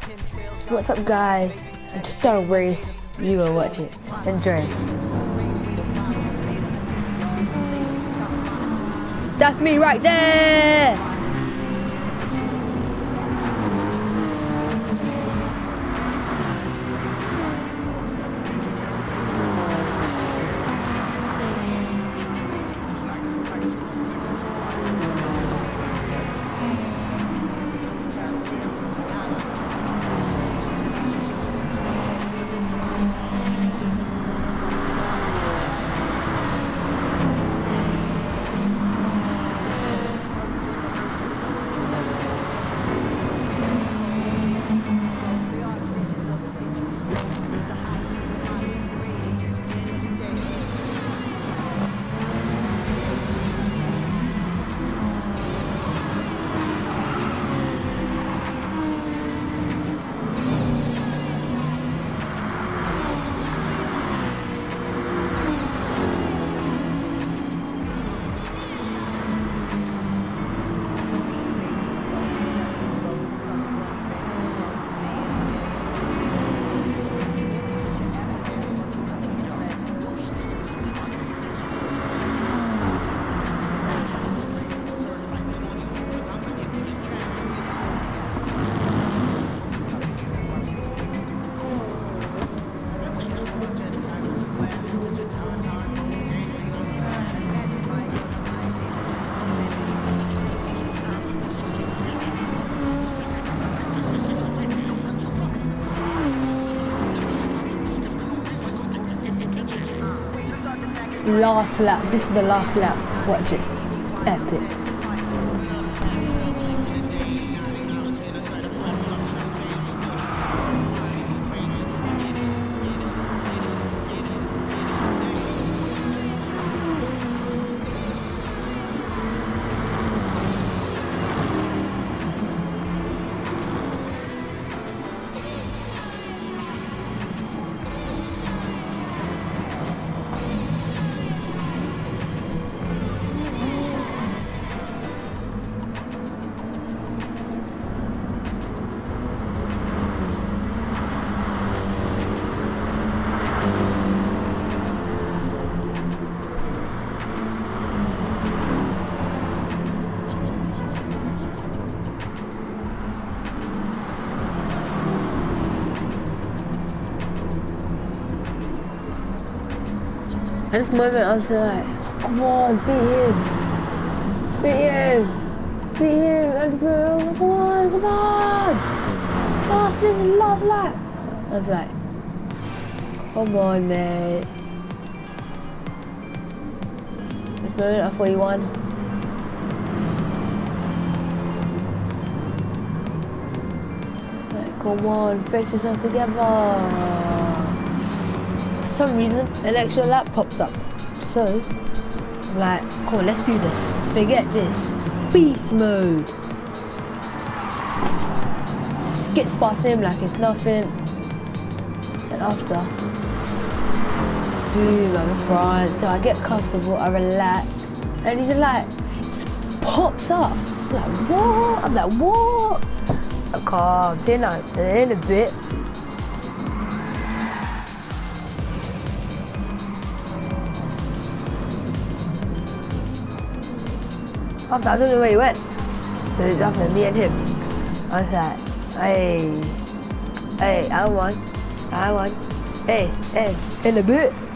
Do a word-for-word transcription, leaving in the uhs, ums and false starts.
What's up, guys? I just started a race. You go watch it. Enjoy. That's me right there. Last lap. This is the last lap. Watch it. Epic. At this moment I was like, come on, beat him, beat him, beat him, let's go, come on, come on, last minute, last lap. I was like, come on, mate. This moment I thought he won. Like, come on, face yourself together. For some reason, an extra lap pops up. So, I'm like, come on, let's do this. Forget this. Beast mode. Skips past him like it's nothing. And after, boom, I'm in front. So I get comfortable, I relax. And he's like, just pops up. I'm like, what? I'm like, what? I calm down. And in a bit, after, I don't know where he went. So it's after me and him. I was like, hey, hey, I won, I won, hey, hey, in a bit.